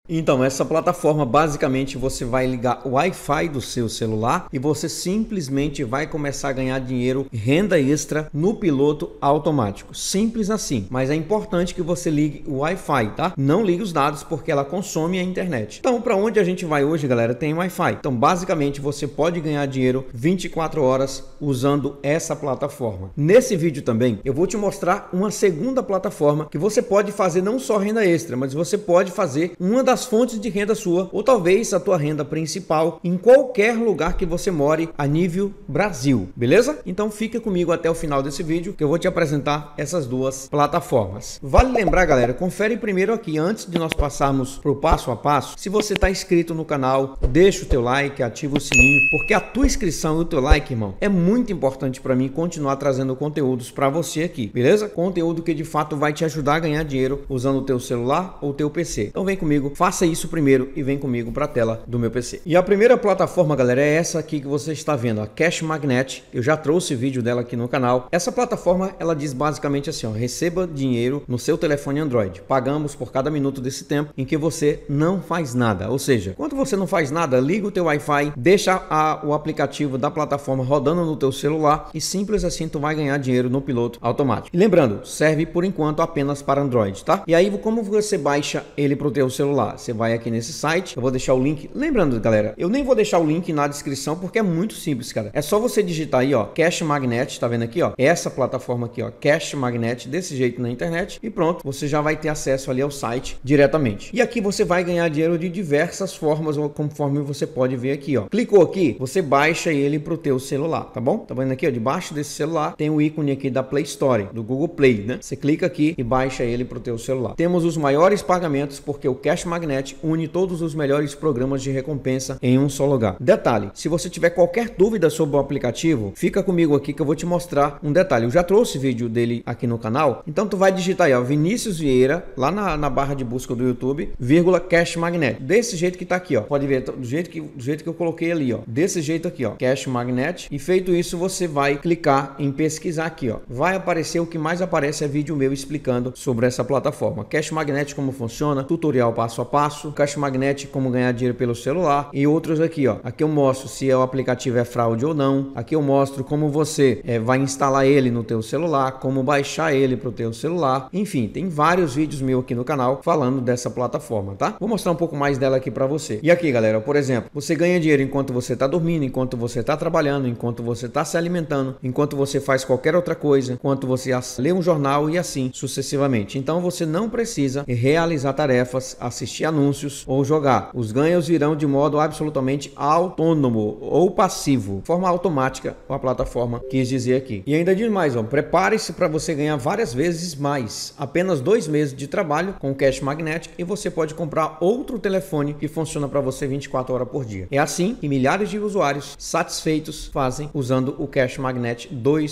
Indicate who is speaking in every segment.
Speaker 1: Então, essa plataforma, basicamente, você vai ligar o Wi-Fi do seu celular e você simplesmente vai começar a ganhar dinheiro, renda extra no piloto automático. Simples assim. Mas é importante que você ligue o Wi-Fi, tá? Não ligue os dados porque ela consome a internet. Então, para onde a gente vai hoje, galera, tem Wi-Fi. Então, basicamente, você pode ganhar dinheiro 24 horas usando essa plataforma. Nesse vídeo também, eu vou te mostrar uma segunda plataforma que você pode fazer não só renda extra, mas você pode fazer uma das fontes de renda sua, ou talvez a tua renda principal em qualquer lugar que você more a nível Brasil, beleza? Então fica comigo até o final desse vídeo que eu vou te apresentar essas duas plataformas. Vale lembrar, galera, confere primeiro aqui antes de nós passarmos pro passo a passo. Se você está inscrito no canal, deixa o teu like, ativa o sininho, porque a tua inscrição e o teu like, irmão, é muito importante para mim continuar trazendo conteúdos para você aqui, beleza? Conteúdo que de fato vai te ajudar a ganhar dinheiro usando o teu celular ou o teu PC. Então vem comigo, faça isso primeiro e vem comigo para a tela do meu PC. E a primeira plataforma, galera, é essa aqui que você está vendo, a Cash Magnet. Eu já trouxe vídeo dela aqui no canal. Essa plataforma, ela diz basicamente assim, ó, receba dinheiro no seu telefone Android. Pagamos por cada minuto desse tempo em que você não faz nada. Ou seja, quando você não faz nada, liga o teu Wi-Fi, deixa o aplicativo da plataforma rodando no teu celular e simples assim tu vai ganhar dinheiro no piloto automático. E lembrando, serve por enquanto apenas para Android, tá? E aí, como você baixa ele pro teu celular? Você vai aqui nesse site, eu vou deixar o link. Lembrando, galera, eu nem vou deixar o link na descrição porque é muito simples, cara. É só você digitar aí, ó, Cash Magnet, tá vendo aqui, ó? Essa plataforma aqui, ó, Cash Magnet, desse jeito na internet e pronto, você já vai ter acesso ali ao site diretamente. E aqui você vai ganhar dinheiro de diversas formas, conforme você pode ver aqui, ó. Clicou aqui, você baixa ele pro teu celular, tá bom? Tá vendo aqui, ó, debaixo desse celular tem o ícone aqui da Play Store, do Google Play, né? Você clica aqui e baixa ele pro teu celular. Temos os maiores pagamentos porque o Cash Magnet une todos os melhores programas de recompensa em um só lugar. Detalhe, se você tiver qualquer dúvida sobre o aplicativo, fica comigo aqui que eu vou te mostrar um detalhe. Eu já trouxe vídeo dele aqui no canal, então tu vai digitar aí, ó, Vinícius Vieira, lá na barra de busca do YouTube, vírgula Cash Magnet. Desse jeito que tá aqui, ó. Pode ver, do jeito que eu coloquei ali, ó. Desse jeito aqui, ó, Cash Magnet. E feito isso, você vai clicar em pesquisar aqui, ó. Vai aparecer, o que mais aparece é vídeo meu explicando sobre essa plataforma. Cash Magnet, como funciona, tutorial passo a passo, Cash Magnet, como ganhar dinheiro pelo celular e outros aqui, ó. Aqui eu mostro se o aplicativo é fraude ou não. Aqui eu mostro como você vai instalar ele no teu celular, como baixar ele pro teu celular. Enfim, tem vários vídeos meus aqui no canal falando dessa plataforma, tá? Vou mostrar um pouco mais dela aqui para você. E aqui, galera, por exemplo, você ganha dinheiro enquanto você tá dormindo, enquanto você tá trabalhando, enquanto você tá se alimentando, enquanto você faz qualquer outra coisa, enquanto você lê um jornal e assim sucessivamente. Então você não precisa realizar tarefas, assistir anúncios ou jogar. Os ganhos virão de modo absolutamente autônomo ou passivo, forma automática, a plataforma quis dizer aqui. E ainda diz mais, ó, prepare-se para você ganhar várias vezes mais. Apenas 2 meses de trabalho com o Cash Magnet e você pode comprar outro telefone que funciona para você 24 horas por dia. É assim que milhares de usuários satisfeitos fazem usando o Cash Magnet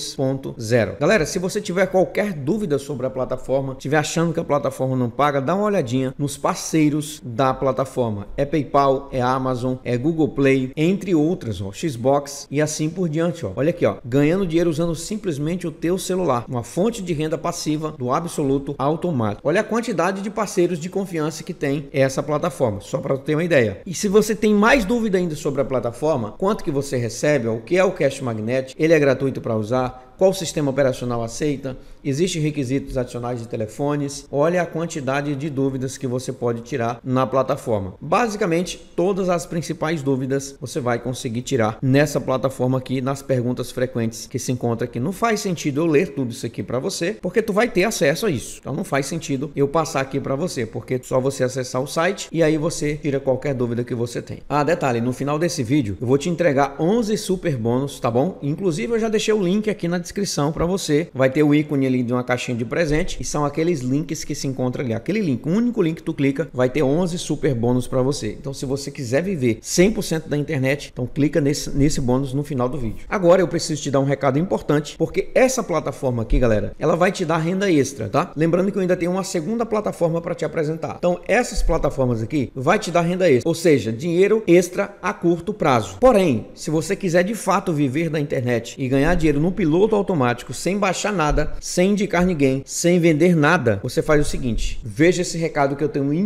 Speaker 1: 2.0. Galera, se você tiver qualquer dúvida sobre a plataforma, estiver achando que a plataforma não paga, dá uma olhadinha nos parceiros da plataforma. É PayPal, é Amazon, é Google Play, entre outras, ó, Xbox e assim por diante, ó. Olha aqui, ó, ganhando dinheiro usando simplesmente o teu celular, uma fonte de renda passiva do absoluto automático. Olha a quantidade de parceiros de confiança que tem essa plataforma, só para ter uma ideia. E se você tem mais dúvida ainda sobre a plataforma, quanto que você recebe, ó, o que é o Cash Magnet, ele é gratuito para usar, qual sistema operacional aceita, existem requisitos adicionais de telefones, olha a quantidade de dúvidas que você pode tirar na plataforma. Basicamente, todas as principais dúvidas você vai conseguir tirar nessa plataforma aqui, nas perguntas frequentes que se encontra aqui. Não faz sentido eu ler tudo isso aqui para você, porque tu vai ter acesso a isso. Então não faz sentido eu passar aqui para você, porque só você acessar o site e aí você tira qualquer dúvida que você tem. Ah, detalhe, no final desse vídeo eu vou te entregar 11 super bônus, tá bom? Inclusive eu já deixei o link aqui na descrição para você, vai ter o ícone ali de uma caixinha de presente e são aqueles links que se encontram ali, aquele link, o único link que tu clica vai ter 11 super bônus para você. Então se você quiser viver 100% da internet, então clica nesse bônus no final do vídeo. Agora eu preciso te dar um recado importante, porque essa plataforma aqui, galera, ela vai te dar renda extra, tá? Lembrando que eu ainda tenho uma segunda plataforma para te apresentar. Então essas plataformas aqui vai te dar renda extra, ou seja, dinheiro extra a curto prazo. Porém, se você quiser de fato viver da internet e ganhar dinheiro no piloto automático, sem baixar nada, sem indicar ninguém, sem vender nada, você faz o seguinte: veja esse recado que eu tenho importante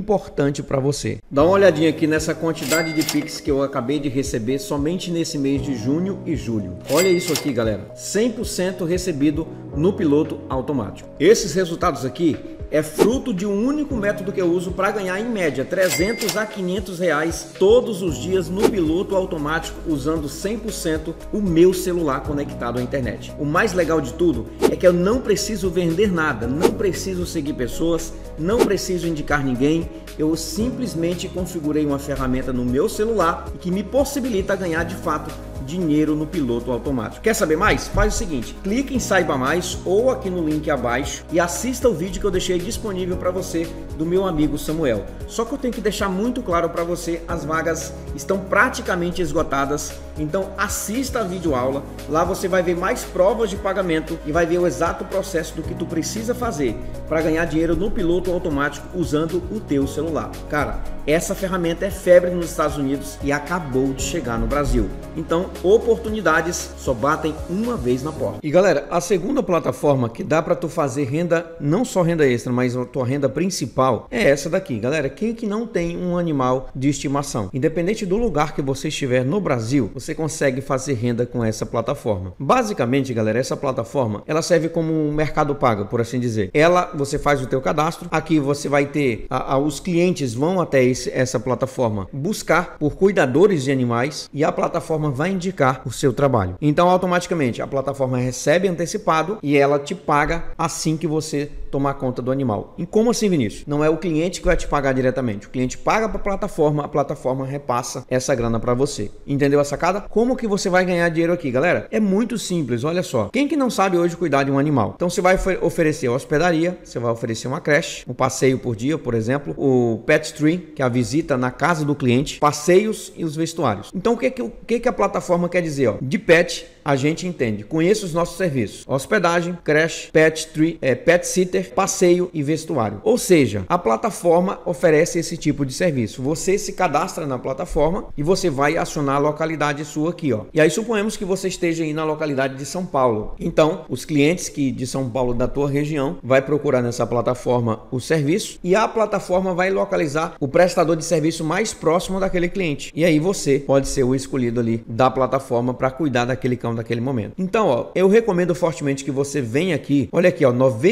Speaker 1: importante para você. Dá uma olhadinha aqui nessa quantidade de Pix que eu acabei de receber somente nesse mês de junho e julho. Olha isso aqui, galera, 100% recebido no piloto automático. Esses resultados aqui é fruto de um único método que eu uso para ganhar em média 300 a 500 reais todos os dias no piloto automático, usando 100% o meu celular conectado à internet. O mais legal de tudo é que eu não preciso vender nada, não preciso seguir pessoas, não preciso indicar ninguém. Eu simplesmente configurei uma ferramenta no meu celular que me possibilita ganhar de fato dinheiro no piloto automático. Quer saber mais? Faz o seguinte, clique em Saiba Mais ou aqui no link abaixo e assista o vídeo que eu deixei disponível para você do meu amigo Samuel. Só que eu tenho que deixar muito claro para você, as vagas estão praticamente esgotadas, então assista a videoaula, lá você vai ver mais provas de pagamento e vai ver o exato processo do que tu precisa fazer para ganhar dinheiro no piloto automático usando o teu celular. Cara, essa ferramenta é febre nos Estados Unidos e acabou de chegar no Brasil. Então, oportunidades só batem uma vez na porta. E galera, a segunda plataforma que dá para tu fazer renda, não só renda extra, mas a tua renda principal, é essa daqui, galera. Quem que não tem um animal de estimação? Independente do lugar que você estiver no Brasil, você consegue fazer renda com essa plataforma. Basicamente, galera, essa plataforma, ela serve como um mercado pago, por assim dizer. Você faz o teu cadastro, aqui você vai ter, os clientes vão até essa plataforma buscar por cuidadores de animais e a plataforma vai indicar o seu trabalho. Então, automaticamente, a plataforma recebe antecipado e ela te paga assim que você tomar conta do animal. E como assim, Vinícius? Não é o cliente que vai te pagar diretamente. O cliente paga para a plataforma repassa essa grana para você. Entendeu a sacada? Como que você vai ganhar dinheiro aqui, galera? É muito simples, olha só. Quem que não sabe hoje cuidar de um animal? Então, você vai oferecer a hospedaria, você vai oferecer uma creche, um passeio por dia, por exemplo, o Pet Tree, que é a visita na casa do cliente, passeios e os vestuários. Então, o que a plataforma quer dizer? Ó? De pet, a gente entende. Conheça os nossos serviços: hospedagem, creche, pet tree, pet sitter, passeio e vestuário. Ou seja, a plataforma oferece esse tipo de serviço. Você se cadastra na plataforma e você vai acionar a localidade sua aqui, ó. E aí suponhamos que você esteja aí na localidade de São Paulo. Então, os clientes de São Paulo, da tua região, vai procurar nessa plataforma o serviço e a plataforma vai localizar o prestador de serviço mais próximo daquele cliente. E aí você pode ser o escolhido ali da plataforma para cuidar daquele cão daquele momento. Então, ó, eu recomendo fortemente que você venha aqui. Olha aqui, ó,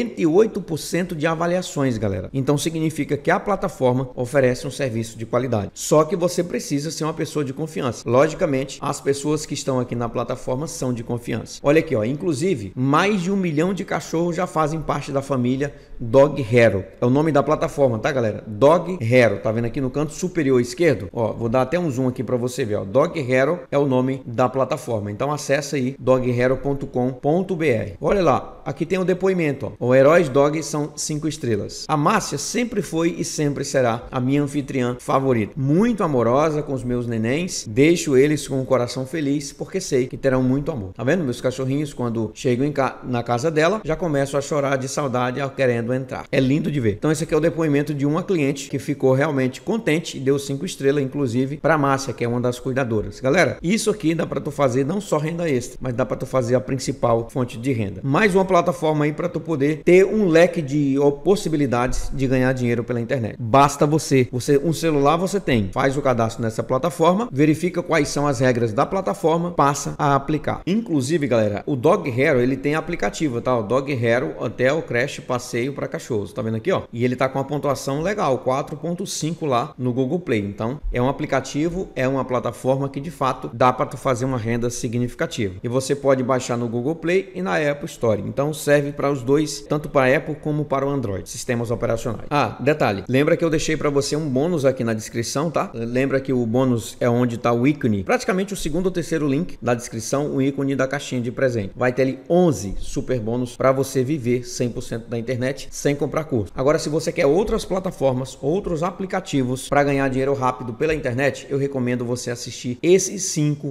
Speaker 1: 98% de avaliações, galera. Então significa que a plataforma oferece um serviço de qualidade. Só que você precisa ser uma pessoa de confiança. Logicamente, as pessoas que estão aqui na plataforma são de confiança. Olha aqui, ó, inclusive, mais de 1 milhão de cachorros já fazem parte da família Dog Hero. É o nome da plataforma, tá, galera? Dog Hero. Tá vendo aqui no canto superior esquerdo? Ó, vou dar até um zoom aqui para você ver, ó. Dog Hero é o nome da plataforma. Então acessa aí doghero.com.br. Olha lá, aqui tem o depoimento, ó. O Heróis Dog são 5 estrelas. A Márcia sempre foi e sempre será a minha anfitriã favorita. Muito amorosa com os meus nenéns, deixo eles com o coração feliz porque sei que terão muito amor. Tá vendo? Meus cachorrinhos, quando chegam na casa dela, já começam a chorar de saudade querendo entrar. É lindo de ver. Então esse aqui é o depoimento de uma cliente que ficou realmente contente e deu 5 estrelas, inclusive para Márcia, que é uma das cuidadoras. Galera, isso aqui dá para tu fazer não só renda extra, mas dá para tu fazer a principal fonte de renda. Mais uma plataforma aí para tu poder ter um leque de possibilidades de ganhar dinheiro pela internet. Basta você um celular você tem, faz o cadastro nessa plataforma, verifica quais são as regras da plataforma, passa a aplicar. Inclusive, galera, o Dog Hero, ele tem aplicativo, tá? O Dog Hero Hotel, creche, passeio para cachorros. Tá vendo aqui, ó? E ele tá com uma pontuação legal, 4.5 lá no Google Play. Então, é um aplicativo, é uma plataforma que de fato dá para tu fazer uma renda significativa. E você pode baixar no Google Play e na Apple Store. Então, serve para os dois, tanto para a Apple como para o Android, sistemas operacionais. Ah, detalhe, lembra que eu deixei para você um bônus aqui na descrição, tá? Lembra que o bônus é onde tá o ícone, praticamente o segundo ou terceiro link da descrição, o ícone da caixinha de presente. Vai ter ali 11 super bônus para você viver 100% da internet sem comprar curso. Agora, se você quer outras plataformas, outros aplicativos para ganhar dinheiro rápido pela internet, eu recomendo você assistir esses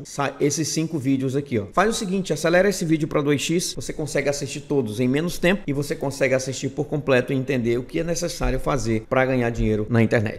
Speaker 1: 5 vídeos aqui, ó. Faz o seguinte, acelera esse vídeo para 2x, você consegue assistir todos em menos tempo e você consegue assistir por completo e entender o que é necessário fazer para ganhar dinheiro na internet.